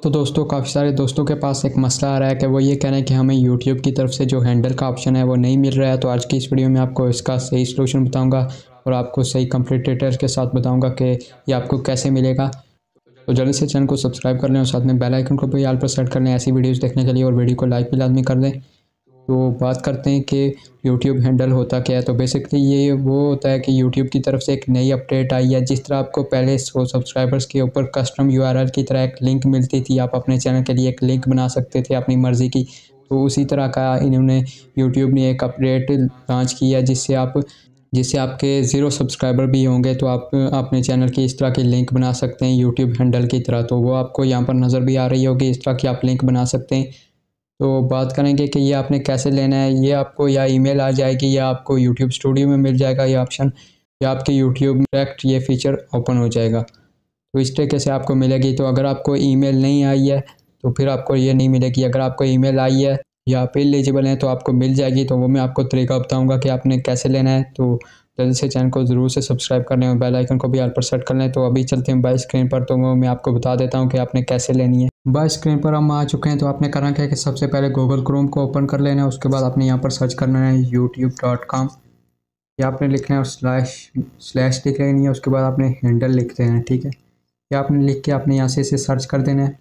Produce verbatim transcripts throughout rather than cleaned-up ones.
तो दोस्तों काफ़ी सारे दोस्तों के पास एक मसला आ रहा है कि वो ये कह रहे हैं कि हमें यूट्यूब की तरफ से जो हैंडल का ऑप्शन है वो नहीं मिल रहा है। तो आज की इस वीडियो में आपको इसका सही सलूशन बताऊंगा और आपको सही कंप्लीट डिटेल्स के साथ बताऊंगा कि ये आपको कैसे मिलेगा। तो जल्दी से चैनल को सब्सक्राइब कर लें और साथ में बेल आइकन को भी ऑल पर सेट कर लें ऐसी वीडियोज़ देखने के लिए, और वीडियो को लाइक भी लाजमी कर दें। तो बात करते हैं कि यूट्यूब हैंडल होता क्या है। तो बेसिकली ये वो होता है कि यूट्यूब की तरफ से एक नई अपडेट आई है। जिस तरह आपको पहले सौ सब्सक्राइबर्स के ऊपर कस्टम यूआरएल की तरह एक लिंक मिलती थी, आप अपने चैनल के लिए एक लिंक बना सकते थे अपनी मर्ज़ी की, तो उसी तरह का इन्होंने यूट्यूब ने एक अपडेट लॉन्च किया जिससे आप जिससे आपके ज़ीरो सब्सक्राइबर भी होंगे तो आप अपने चैनल की इस तरह की लिंक बना सकते हैं यूट्यूब हैंडल की तरह। तो वो आपको यहाँ पर नज़र भी आ रही होगी, इस तरह की आप लिंक बना सकते हैं। तो बात करेंगे कि ये आपने कैसे लेना है। ये आपको या ईमेल आ जाएगी या आपको यूट्यूब स्टूडियो में मिल जाएगा ये ऑप्शन, या आपके यूट्यूब डायरेक्ट ये फीचर ओपन हो जाएगा। तो इस तरीके से आपको मिलेगी। तो अगर आपको ईमेल नहीं आई है तो फिर आपको ये नहीं मिलेगी। अगर आपको ईमेल आई है या आप एलिजिबल हैं तो आपको मिल जाएगी। तो वो मैं आपको तरीका बताऊँगा कि आपने कैसे लेना है। तो जल्दी से चैनल को ज़रूर से सब्सक्राइब कर लें और बेल आइकन को भी ऑल पर सेट कर लें। तो अभी चलते हैं बाय स्क्रीन पर, तो वो मैं आपको बता देता हूँ कि आपने कैसे लेनी है। बाय स्क्रीन पर हम आ चुके हैं। तो आपने करना क्या है कि सबसे पहले गूगल क्रोम को ओपन कर लेना है। उसके बाद आपने यहाँ पर सर्च करना है यूट्यूब डॉट कॉम, या आपने लिखना है और स्लैश स्लैश लिख लेनी है। उसके बाद आपने हैंडल लिख देना है, ठीक है। या आपने लिख के आपने यहाँ से इसे सर्च कर देना है।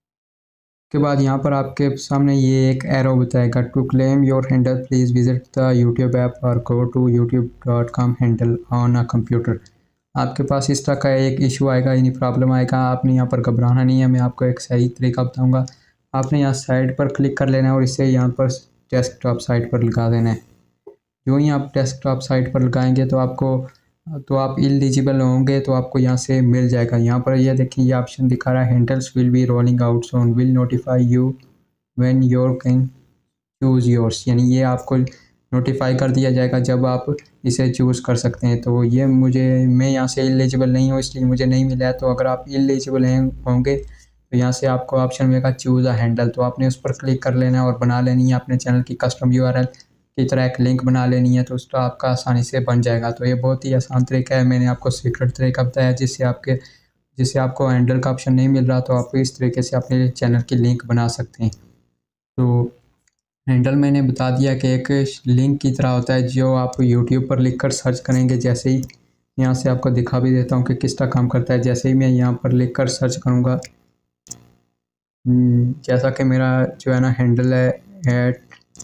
उसके बाद यहाँ पर आपके सामने ये एक एरो बताएगा, to claim your handle please visit the YouTube app और go to YouTube dot com handle on a computer. आपके पास इस तरह का एक इशू आएगा, यानी प्रॉब्लम आएगा। आपने यहाँ पर घबराना नहीं है, मैं आपको एक सही तरीका बताऊँगा। आपने यहाँ साइड पर क्लिक कर लेना है और इसे यहाँ पर डेस्कटॉप साइट पर लगा देना है। जो ही आप डेस्कटॉप साइट पर लगाएंगे तो आपको तो आप इलिजिबल होंगे, तो आपको यहाँ से मिल जाएगा। यहाँ पर ये देखिए ये ऑप्शन दिखा रहा है, handles will be rolling out soon, will notify you when your can choose yours, यानी ये आपको नोटिफाई कर दिया जाएगा जब आप इसे चूज़ कर सकते हैं। तो ये मुझे मैं यहाँ से इलिजिबल नहीं हूँ इसलिए मुझे नहीं मिला है। तो अगर आप इलिजिबल हैं होंगे तो यहाँ से आपको ऑप्शन मिलेगा चूज़ अ हैंडल, तो आपने उस पर क्लिक कर लेना है और बना लेनी है अपने चैनल की कस्टम यूआरएल की तरह एक लिंक बना लेनी है। तो उसका आपका आसानी से बन जाएगा। तो ये बहुत ही आसान तरीका है, मैंने आपको सीक्रेट तरीका बताया जिससे आपके जिससे आपको हैंडल का ऑप्शन नहीं मिल रहा तो आप इस तरीके से अपने चैनल की लिंक बना सकते हैं। तो हैंडल मैंने बता दिया कि एक लिंक की तरह होता है जो आप यूट्यूब पर लिखकर सर्च करेंगे। जैसे ही यहाँ से आपको दिखा भी देता हूँ कि किस तरह काम करता है। जैसे ही मैं यहाँ पर लिखकर सर्च करूँगा, जैसा कि मेरा जो है ना हैंडल है at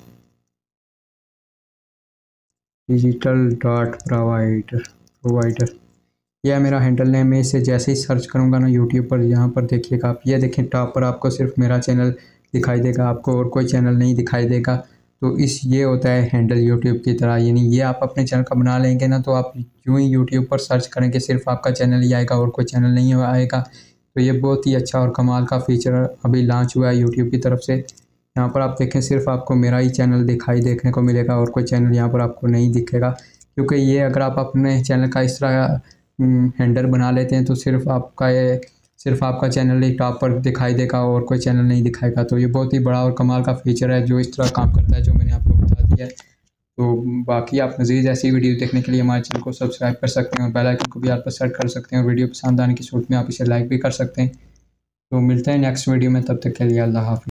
digital dot provider provider यह मेरा हैंडल नेम है। इसे जैसे ही सर्च करूँगा ना यूट्यूब पर, यहाँ पर देखिएगा आप, ये देखें टॉप पर आपको सिर्फ मेरा चैनल दिखाई देगा, आपको और कोई चैनल नहीं दिखाई देगा। तो इस ये होता है हैंडल यूट्यूब की तरह, यानी ये आप अपने चैनल का बना लेंगे ना तो आप यूँ ही यूट्यूब पर सर्च करेंगे सिर्फ आपका चैनल ही आएगा और कोई चैनल नहीं आएगा। तो ये बहुत ही अच्छा और कमाल का फीचर अभी लॉन्च हुआ है यूट्यूब की तरफ से। यहाँ पर आप देखें सिर्फ आपको मेरा ही चैनल दिखाई देखने को मिलेगा और कोई चैनल यहाँ पर आपको नहीं दिखेगा, क्योंकि ये अगर आप अपने चैनल का इस तरह हैंडल बना लेते हैं तो सिर्फ आपका ये सिर्फ आपका चैनल ही टॉप पर दिखाई देगा और कोई चैनल नहीं दिखाएगा। तो ये बहुत ही बड़ा और कमाल का फीचर है जो इस तरह काम करता है, जो मैंने आपको बता दिया है। तो बाकी आप मज़ीद ऐसी वीडियो देखने के लिए हमारे चैनल को सब्सक्राइब कर सकते हैं और बेल आइकन को भी आप पर सेट कर सकते हैं, और वीडियो पसंद आने की सूरत में आप इसे लाइक भी कर सकते हैं। तो मिलते हैं नेक्स्ट वीडियो में, तब तक के लिए अल्लाह हाफ़िज़।